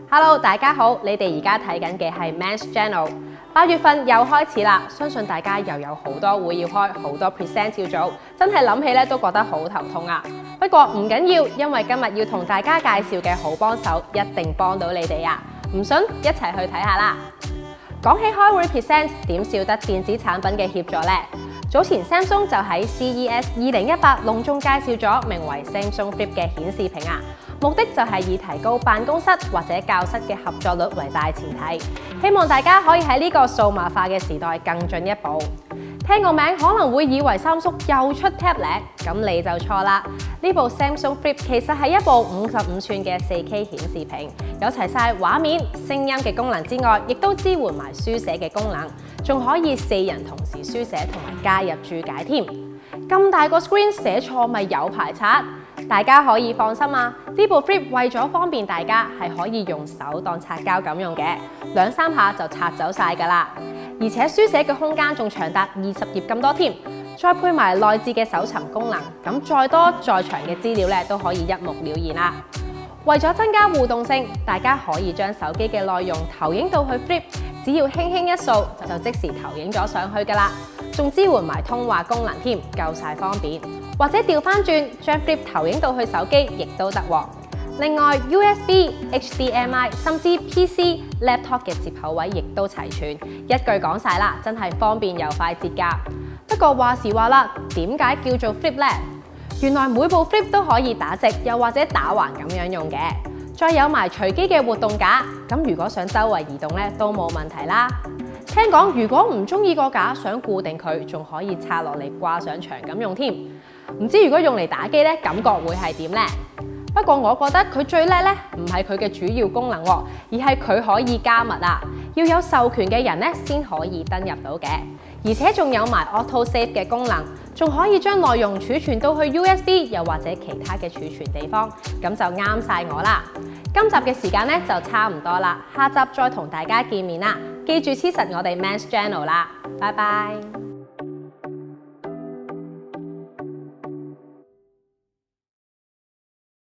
Hello， 大家好，你哋而家睇緊嘅係 Men's Channel。8月份又開始啦，相信大家又有好多會要開，好多 present 要做，真係諗起咧都覺得好頭痛啊。不過唔緊要，因為今日要同大家介紹嘅好幫手，一定幫到你哋啊！唔信一齊去睇下啦。講起開會 present， 點少得電子產品嘅協助呢？早前 Samsung 就喺 CES 2018隆重介紹咗名為 Samsung Flip 嘅顯示屏啊。目的就係以提高辦公室或者教室嘅合作率為大前提，希望大家可以喺呢個數碼化嘅時代更進一步。聽個名可能會以為三叔又出 tablet， 咁你就錯啦。呢部 Samsung Flip 其實係一部55寸嘅 4K 顯示屏，有齊晒畫面、聲音嘅功能之外，亦都支援埋書寫嘅功能，仲可以4人同時書寫同埋加入注解添。咁大個 screen 寫錯咪有排刷。大家可以放心啊！呢部 Flip 為咗方便大家，係可以用手當擦膠咁用嘅，2、3下就擦走晒㗎啦。而且書寫嘅空間仲長達20頁咁多添，再配埋內置嘅搜尋功能，咁再多再長嘅資料咧都可以一目了然啦。為咗增加互動性，大家可以將手機嘅內容投影到去 Flip， 只要輕輕一掃就即時投影咗上去㗎啦。仲支援埋通話功能添，夠晒方便。或者調翻轉，將 Flip 投影到去手機，亦都得喎。另外 USB、HDMI 甚至 PC、Laptop 嘅接口位亦都齊全，一句講晒啦，真係方便又快捷㗎。不過話時話啦，點解叫做 Flip 呢？原來每部 Flip 都可以打直又或者打橫咁樣用嘅，再有埋隨機嘅活動架，咁如果想周圍移動咧都冇問題啦。聽講如果唔中意個架，想固定佢，仲可以拆落嚟掛上牆咁用添。唔知如果用嚟打機咧，感覺會係點呢？不過我覺得佢最叻咧，唔係佢嘅主要功能喎，而係佢可以加密啊！要有授權嘅人咧先可以登入到嘅，而且仲有埋 Auto Save 嘅功能，仲可以將內容儲存到去 USB 又或者其他嘅儲存地方，咁就啱晒我啦！今集嘅時間咧就差唔多啦，下集再同大家見面啦！記住黐實我哋 Men's Channel 啦，拜拜。